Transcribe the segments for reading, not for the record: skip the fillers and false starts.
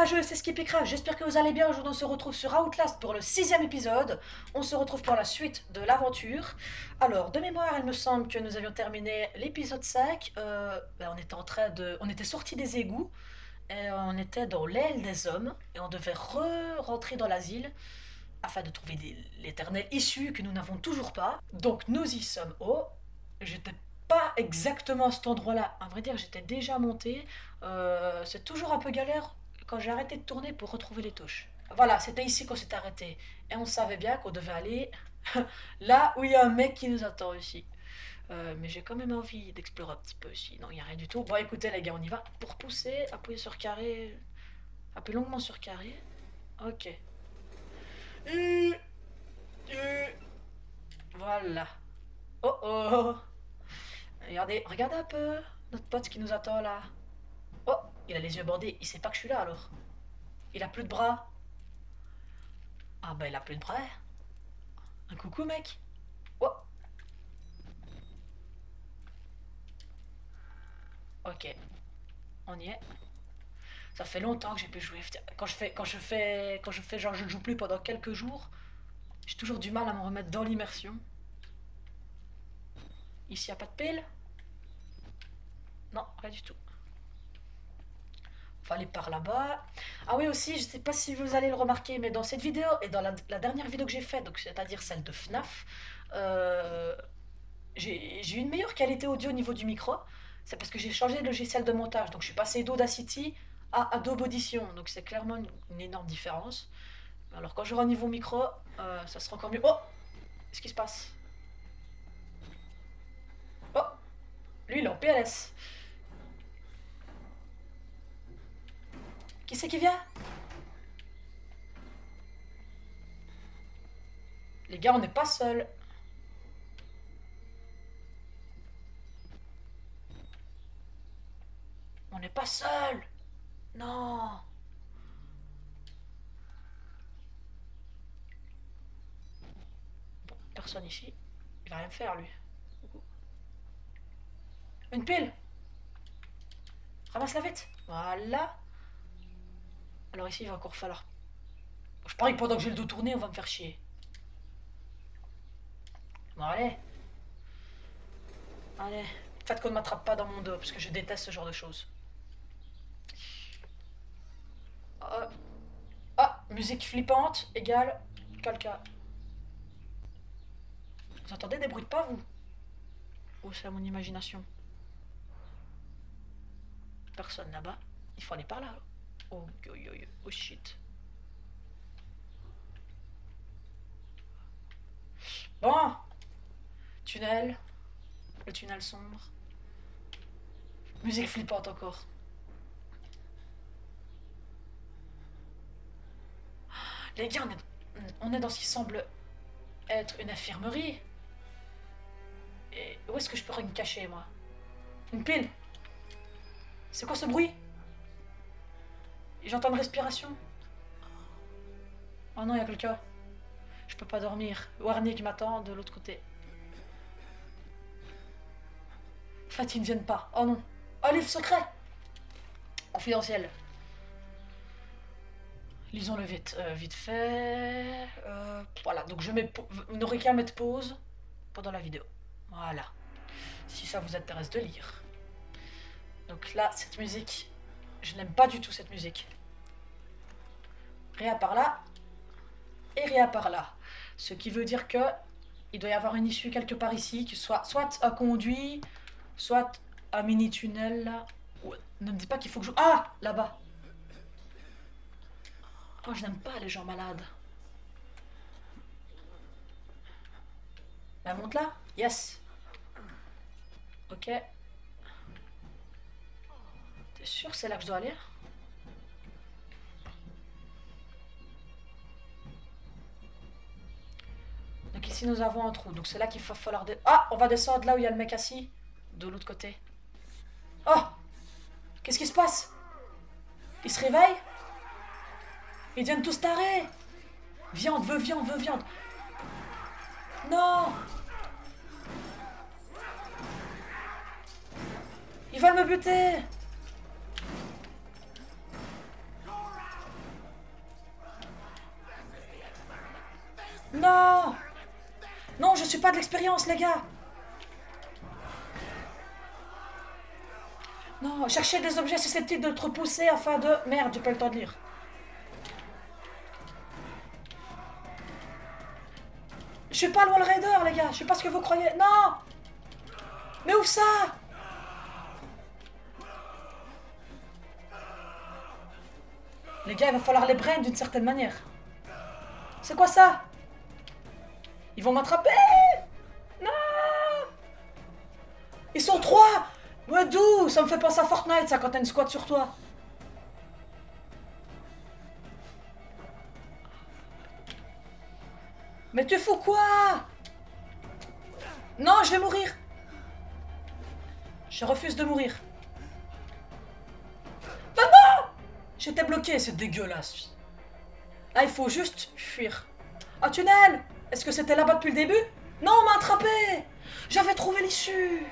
rageux, c'est Skippycraft, j'espère que vous allez bien. Aujourd'hui on se retrouve sur Outlast pour le 6e épisode. On se retrouve pour la suite de l'aventure. Alors, de mémoire, il me semble que nous avions terminé l'épisode 5. On était en train de... On était sortis des égouts, et on était dans l'aile des hommes, et on devait rentrer dans l'asile afin de trouver l'éternelle issue que nous n'avons toujours pas. Donc nous y sommes. Oh, j'étais pas exactement à cet endroit-là. À vrai dire, j'étais déjà monté. C'est toujours un peu galère quand j'ai arrêté de tourner pour retrouver les touches. Voilà, c'était ici qu'on s'est arrêté. Et on savait bien qu'on devait aller là où il y a un mec qui nous attend ici. Mais j'ai quand même envie d'explorer un petit peu ici. Non, il n'y a rien du tout. Bon, écoutez les gars, on y va. Pour pousser, appuyez sur carré. Appuyez longuement sur carré. Ok. Voilà. Oh oh. Regardez, regardez un peu notre pote qui nous attend là. Oh, il a les yeux bandés. Il sait pas que je suis là alors. Il a plus de bras. Ah bah il a plus de bras. Un coucou mec. Oh. Ok. On y est. Ça fait longtemps que j'ai pu jouer. Quand je fais genre je ne joue plus pendant quelques jours, j'ai toujours du mal à me remettre dans l'immersion. Ici y a pas de pile. Non, rien du tout. Faut aller par là-bas. Ah oui aussi, je sais pas si vous allez le remarquer, mais dans cette vidéo et dans la dernière vidéo que j'ai faite, donc c'est-à-dire celle de FNAF, euh, j'ai une meilleure qualité audio au niveau du micro. C'est parce que j'ai changé de logiciel de montage. Donc je suis passé d'Audacity à Adobe Audition. Donc c'est clairement une énorme différence. Alors quand j'aurai un niveau micro, ça sera encore mieux. Oh, qu'est-ce qui se passe? Oh, lui il est en PLS. Qui c'est qui vient? Les gars, on n'est pas seuls. On n'est pas seuls. Non. Bon, personne ici. Il va rien faire lui. Une pile. Ramasse-la vite. Voilà. Alors ici, il va encore falloir... Je parie que pendant que j'ai le dos tourné, on va me faire chier. Bon, allez. Allez. Faites qu'on ne m'attrape pas dans mon dos, parce que je déteste ce genre de choses. Ah, musique flippante égale quelqu'un. Vous entendez des bruits de pas, vous? Ou c'est mon imagination? Personne là-bas. Il faut aller par là. Oh, yo, yo, yo. Oh shit. Bon. Tunnel. Le tunnel sombre. Musique flippante encore. Les gars, on est dans ce qui semble être une infirmerie. Et où est-ce que je pourrais me cacher, moi? Une pile. C'est quoi ce bruit? J'entends une respiration. Oh non, il y a quelqu'un. Je peux pas dormir. Warnig m'attend de l'autre côté. En fait, ils ne viennent pas. Oh non. Oh, livre secret. Confidentiel. Lisons-le vite. Vite fait. Voilà, donc vous n'aurez qu'à mettre pause pendant la vidéo. Voilà. Si ça vous intéresse de lire. Donc là, cette musique, je n'aime pas du tout cette musique. Rien par là et rien par là. Ce qui veut dire que il doit y avoir une issue quelque part ici, que soit un conduit, soit un mini tunnel là. Ne me dis pas qu'il faut que je... Ah, là-bas. Oh, je n'aime pas les gens malades. La monte là? Yes. Ok. T'es sûr que c'est là que je dois aller? Donc ici nous avons un trou. Donc c'est là qu'il va falloir... Ah, on va descendre là où il y a le mec assis. De l'autre côté. Oh! Qu'est-ce qui se passe? Ils se réveillent? Ils viennent tous tarés! Viande, veut viande, veut viande. Non! Ils veulent me buter! Non! Non, je suis pas de l'expérience, les gars! Non, cherchez des objets susceptibles de te repousser afin de... Merde, j'ai pas le temps de lire. Je suis pas le Wall Raider, les gars. Je sais pas ce que vous croyez. Non! Mais ouvre ça! Les gars, il va falloir les brain d'une certaine manière. C'est quoi ça? Ils vont m'attraper! Non! Ils sont 3! Ouais, d'où? Ça me fait penser à Fortnite, ça, quand t'as une squad sur toi. Mais tu fous quoi? Non, je vais mourir. Je refuse de mourir. Maman! J'étais bloqué, c'est dégueulasse. Là, il faut juste fuir. Un tunnel! Est-ce que c'était là-bas depuis le début? Non, on m'a attrapé! J'avais trouvé l'issue!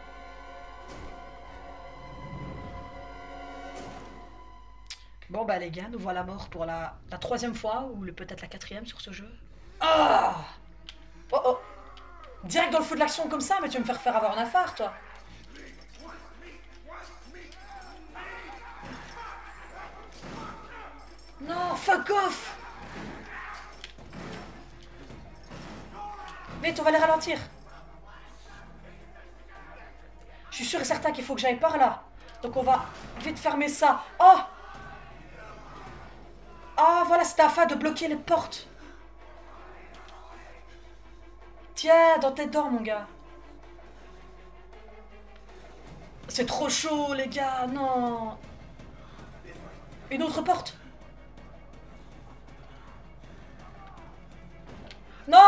Bon bah les gars, nous voilà morts pour la 3e fois, ou peut-être la 4e sur ce jeu. Ah! Oh oh! Direct dans le feu de l'action comme ça, mais tu vas me faire avoir un phare, toi! Non, fuck off! Vite, on va les ralentir. Je suis sûr et certain qu'il faut que j'aille par là. Donc on va vite fermer ça. Oh! Ah, voilà, c'était afin de bloquer les portes. Tiens, dans tes dents, mon gars. C'est trop chaud, les gars, non. Une autre porte. Non!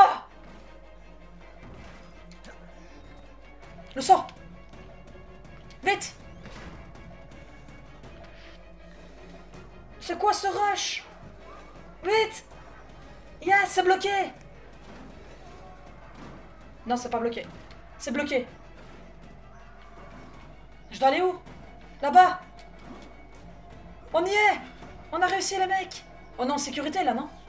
Le sang! Vite! C'est quoi ce rush? Vite! Yes, c'est bloqué! Non, c'est pas bloqué. C'est bloqué. Je dois aller où? Là-bas! On y est! On a réussi, les mecs! On est en sécurité, là, non?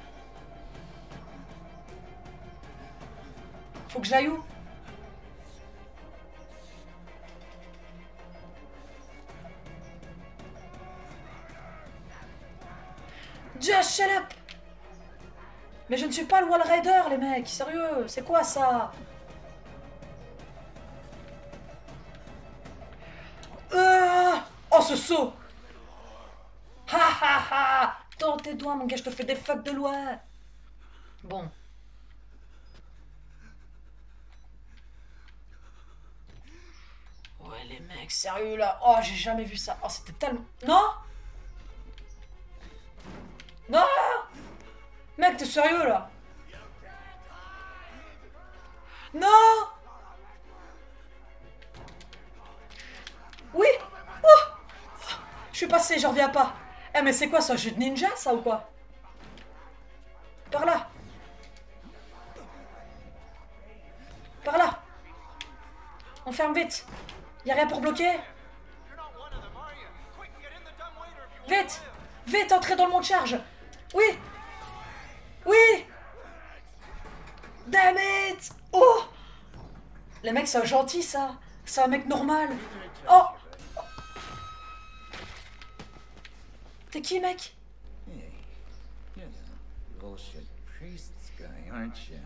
Faut que j'aille où? Just shut up! Mais je ne suis pas le Wall Rider, les mecs, sérieux, c'est quoi ça? Oh, ce saut! Ha ha ha! Dans tes doigts, mon gars, je te fais des fucks de loin! Bon. Ouais, les mecs, sérieux, là? Oh, j'ai jamais vu ça. Oh, c'était tellement... Non! Non! Mec, t'es sérieux, là? Non! Oui! Oh! Je suis passé, j'en reviens pas. Eh, mais c'est quoi, ça, un jeu de ninja, ça, ou quoi? Par là. Par là. On ferme vite. Y'a rien pour bloquer? Vite! Vite, entrez dans le mont de charge! Oui! Oui! Damn it! Oh! Les mecs, c'est un gentil, ça. C'est un mec normal. Oh! T'es qui, mec? Hey, you're the bullshit priests guy, aren't you?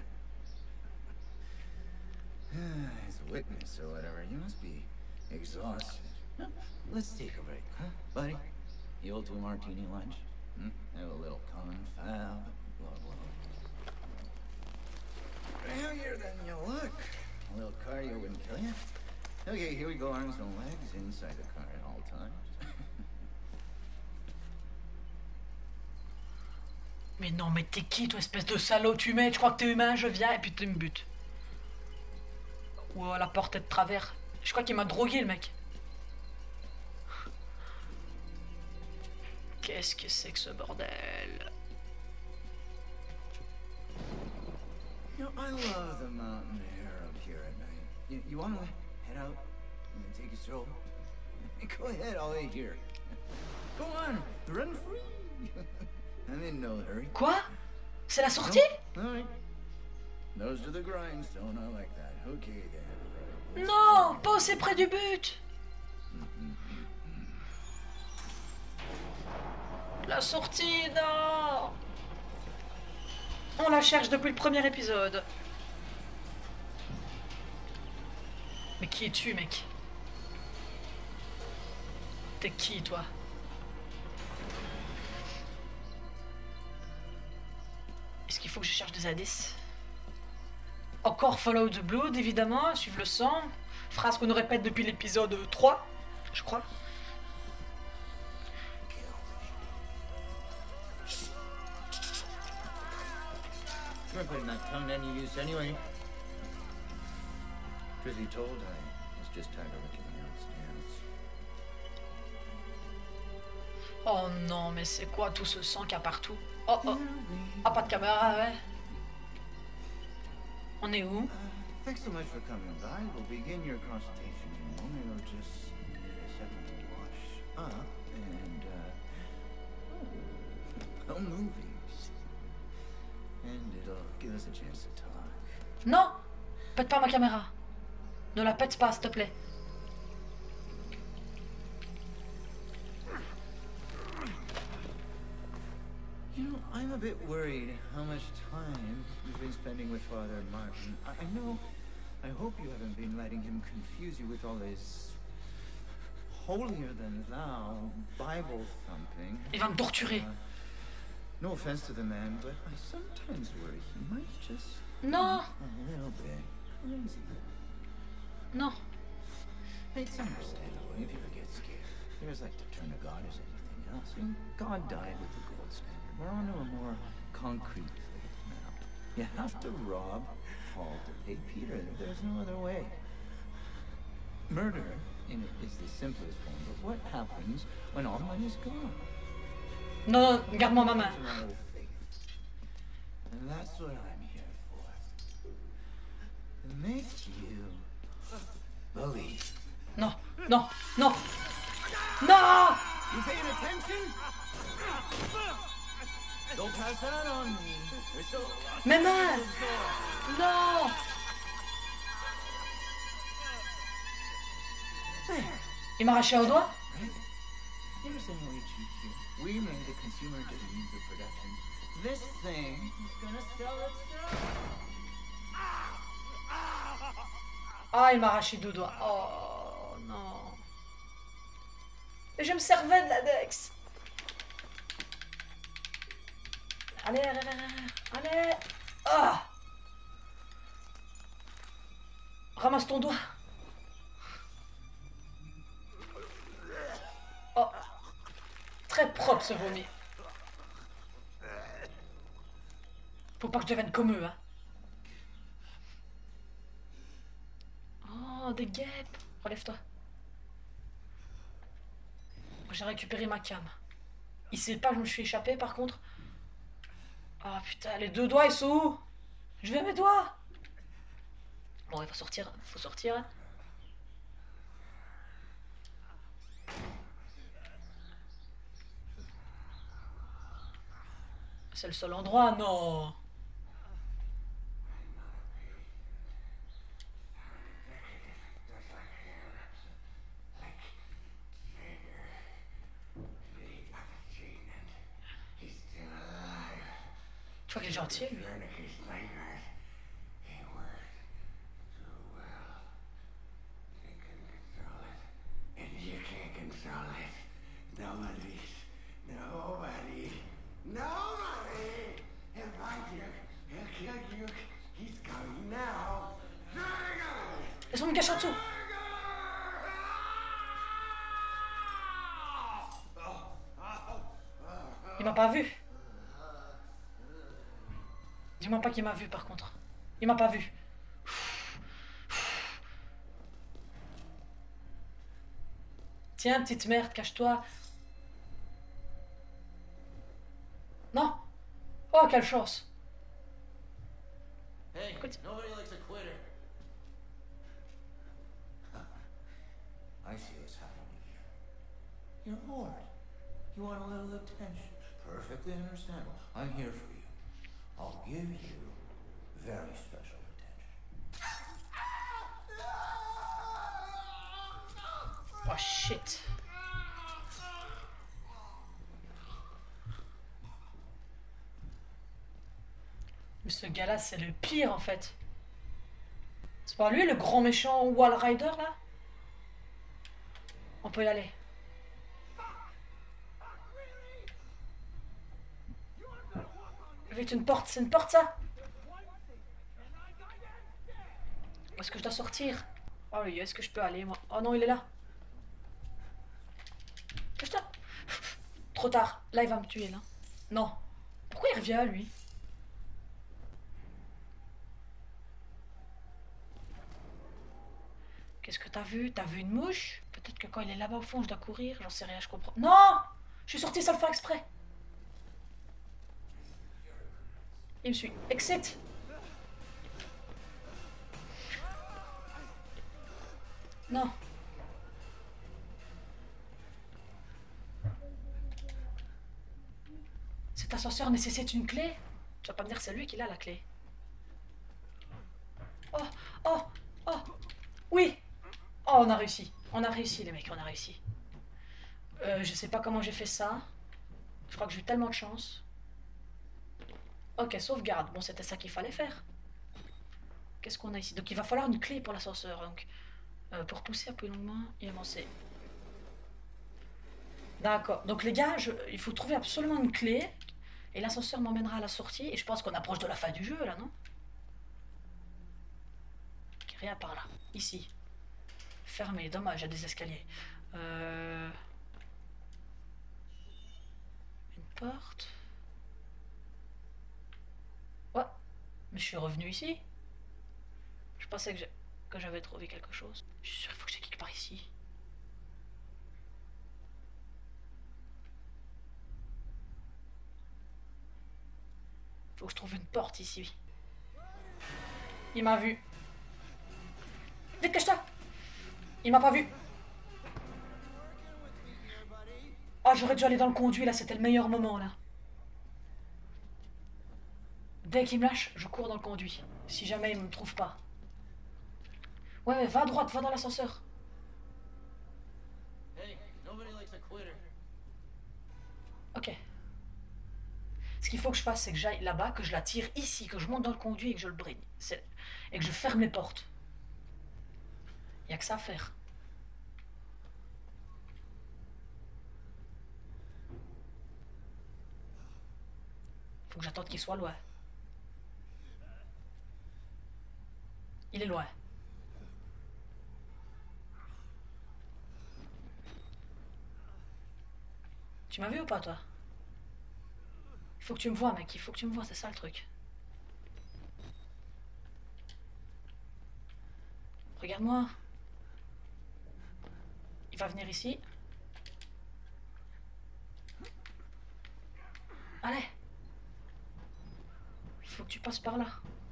As a witness or whatever, you must be exhausted. Huh? Let's take a break, huh, buddy? The old 2-martini lunch? Hmm? Have a little confab, blah, blah. Heavier than you look. A little cardio wouldn't kill you. Okay, here we go, arms and legs inside the car at all times. Mais non, mais t'es qui, toi, espèce de salaud? Tu mets, je crois que t'es humain, je viens, et puis tu me butes. Ou la porte est de travers. Je crois qu'il m'a drogué, le mec. Qu'est-ce que c'est que ce bordel? You know, I love the mountain air up here at night. You want to head out and take a stroll? Go ahead, I'll wait here. Go on, run free. I'm in no hurry. Quoi? C'est la sortie? All right. Nose to the grindstone, I like that. Okay then. Non, pas aussi près du but. La sortie, non. On la cherche depuis le premier épisode. Mais qui es-tu, mec? T'es qui, toi? Est-ce qu'il faut que je cherche des indices? Encore Follow the Blood, évidemment, suivre le sang. Phrase qu'on nous répète depuis l'épisode 3, je crois. You're putting that tongue to any use anyway. Truth be told, I was just tired of looking downstairs. Oh non, mais c'est quoi tout ce sang qu'il y a partout? Oh oh. Ah, pas de caméra, ouais. On est où? Thanks so much for coming by. We'll begin your consultation in a moment. It'll just need a second to wash up and, well, movies. And it'll give us a chance to talk. Non! Pète pas ma caméra. Ne la pète pas, s'il te plaît. You know, I'm a bit worried how much time you've been spending with Father Martin. I know, I hope you haven't been letting him confuse you with all his holier-than-thou Bible thumping. Il va me torturer. No offense to the man, but I sometimes worry he might just Non! a little bit crazy. Non. It's understandable if you ever get scared. There's like to turn to God as anything else. And God died with the gold standard. We're on to a more concrete faith now. You have to rob Paul to pay Peter. There's no other way. Murder is the simplest form, but what happens when all money's gone? Non, garde-moi ma main. It's an old faith. And that's what I'm here for. To make you believe. Non, non, non. Non! You paying attention? Don't pass that on me. We're still Mes mains! Non! Il m'a arraché au doigt? Here's the way cheap here. We made the consumer to the means of production. This thing is gonna sell itself. Ah, il m'a arraché deux doigts. Oh non. Et je me servais de l'index. Allez, allez, allez, allez. Ah! Ramasse ton doigt. Oh. Très propre ce vomi. Faut pas que je devienne comme eux, hein. Oh, des guêpes. Relève-toi. J'ai récupéré ma cam. Il sait pas que je me suis échappé par contre. Ah putain, les deux doigts ils sont où? Je vais mes doigts. Bon, il faut sortir. Faut sortir. Hein. C'est le seul endroit, non. Tu vois qu'il est gentil, lui. Laisse-moi me cacher en dessous. Il m'a pas vu. Dis-moi pas qu'il m'a vu par contre. Il m'a pas vu. Tiens, petite merde, cache-toi. Non. Oh, quelle chance. Hey, Écoute. nobody likes a quitter. I see what's happening here. You're bored. You want a little attention. Perfectly understandable. I'm here for you. I'll give you Very special attention. Oh shit. Mais ce gars-là, c'est le pire en fait. C'est pas lui le grand méchant Wall Rider là? On peut y aller. Vite, une porte, c'est une porte ça? Où est-ce que je dois sortir? Oh oui, est-ce que je peux aller moi? Oh non, il est là. Putain. Trop tard. Là, il va me tuer là. Non. Pourquoi il revient lui? Qu'est-ce que t'as vu? T'as vu une mouche? Peut-être que quand il est là-bas au fond, je dois courir. J'en sais rien, je comprends. Non! Je suis sortie sans le faire exprès. Il me suit. Exit! Non. Cet ascenseur nécessite une clé? Tu vas pas me dire que c'est lui qui a la clé. Oh! Oh! Oh! Oui! Oh, on a réussi. On a réussi, les mecs, on a réussi. Je sais pas comment j'ai fait ça. Je crois que j'ai eu tellement de chance. Ok, sauvegarde. Bon, c'était ça qu'il fallait faire. Qu'est-ce qu'on a ici? Donc il va falloir une clé pour l'ascenseur. Donc, pour pousser un peu longuement et avancer. D'accord. Donc les gars, il faut trouver absolument une clé. Et l'ascenseur m'emmènera à la sortie. Et je pense qu'on approche de la fin du jeu, là, non? Ok, rien par là. Ici. Fermé. Dommage, il y a des escaliers. Une porte. Ouais. Mais je suis revenu ici. Je pensais que j'avais trouvé quelque chose. Je suis sûr qu'il faut que j'aille quelque part ici. Faut que je trouve une porte ici. Il m'a vu. Vite, cache-toi! Il m'a pas vu. Ah, j'aurais dû aller dans le conduit là, c'était le meilleur moment là. Dès qu'il me lâche, je cours dans le conduit. Si jamais il me trouve pas. Ouais, ouais, va à droite, va dans l'ascenseur. Hey, nobody likes a quitter. Ok. Ce qu'il faut que je fasse, c'est que j'aille là-bas, que je la tire ici, que je monte dans le conduit et que je le bride. Et que je ferme les portes. Y a que ça à faire. Faut que j'attende qu'il soit loin. Il est loin. Tu m'as vu ou pas, toi? Il faut que tu me vois, mec. Il faut que tu me vois, c'est ça le truc. Regarde-moi. Il va venir ici. Allez. Il faut que tu passes par là.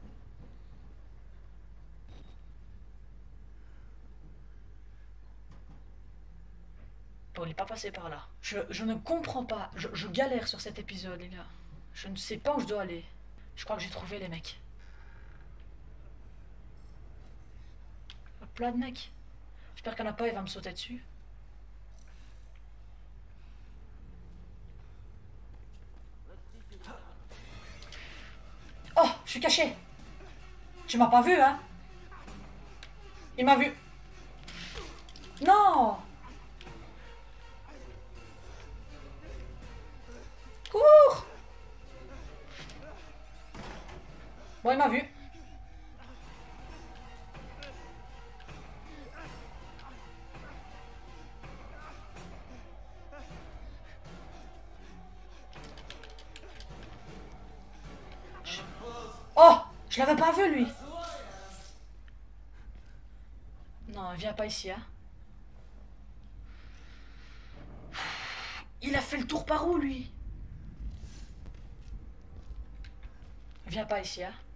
Bon, il n'est pas passé par là. Je ne comprends pas. Je galère sur cet épisode, les gars. Je ne sais pas où je dois aller. Je crois que j'ai trouvé les mecs. Plein de mecs. J'espère qu'il n'y en a pas, il va me sauter dessus. Oh, je suis caché. Tu m'as pas vu, hein? Il m'a vu. Non! Cours! Bon, il m'a vu. Oh! Je l'avais pas vu, lui. Non, viens pas ici, hein. Il a fait le tour par où, lui? Viens pas ici, hein.